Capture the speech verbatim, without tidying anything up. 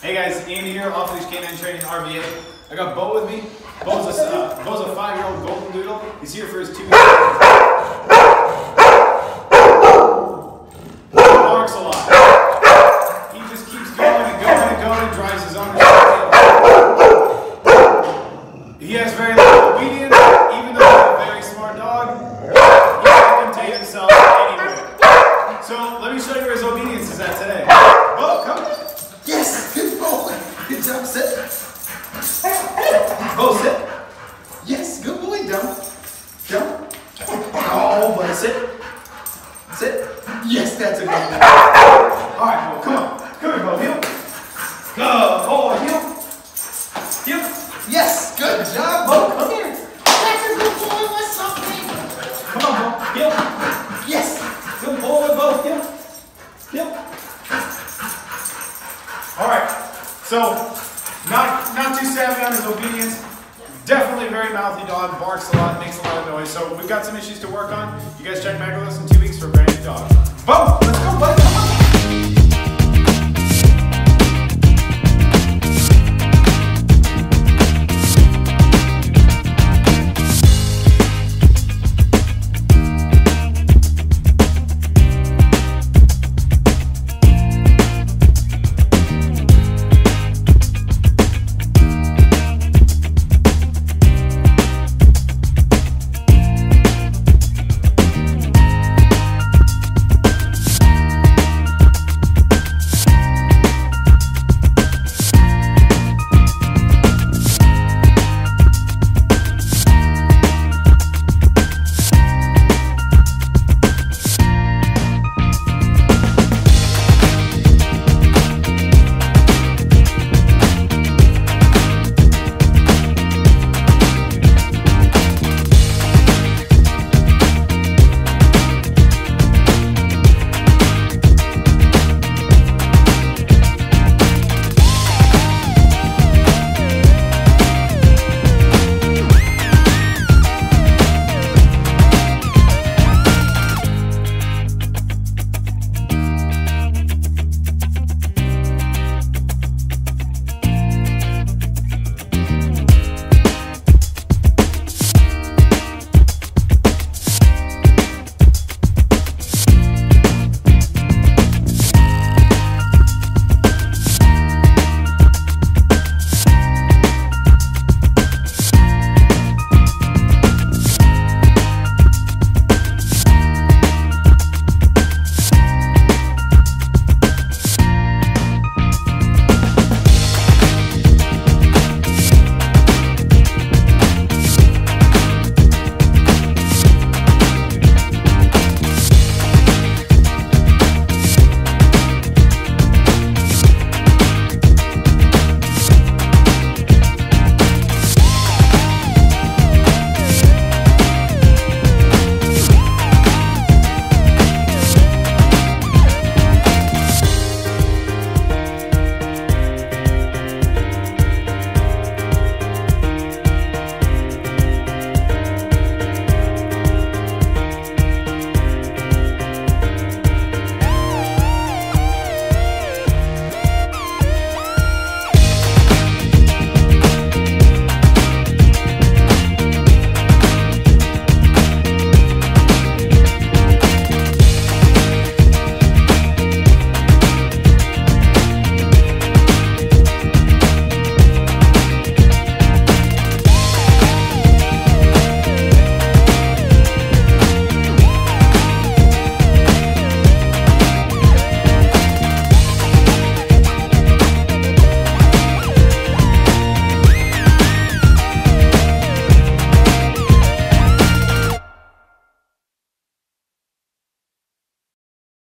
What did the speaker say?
Hey guys, Andy here, Off Leash Canine Training R V A. I got Bo with me. Bo's a, uh, Bo's a five-year-old Goldendoodle. He's here for his two. He barks a lot. He just keeps going and going and going and drives his own. He has very little obedience, even though he's a very smart dog. He can contain himself anywhere. So let me show you where his obedience is at today. Bo, come. Yes, good boy. Good job, sit. Bo, sit. Yes, good boy. Jump. Jump. Oh, but sit. Sit. Yes, that's a good one. All right, Bo, come on. Come here, Bo. Heel. Good boy. Heel. Heel. Yes, good job, Bo. Come here. That's a good boy with something. Come on, Bo. Heel. Yes. Good boy, Bo. Heel. Heel. All right. So, not not too savvy on his obedience. Definitely a very mouthy dog. Barks a lot, makes a lot of noise. So we've got some issues to work on. You guys check back with us in two weeks for a brand new dog.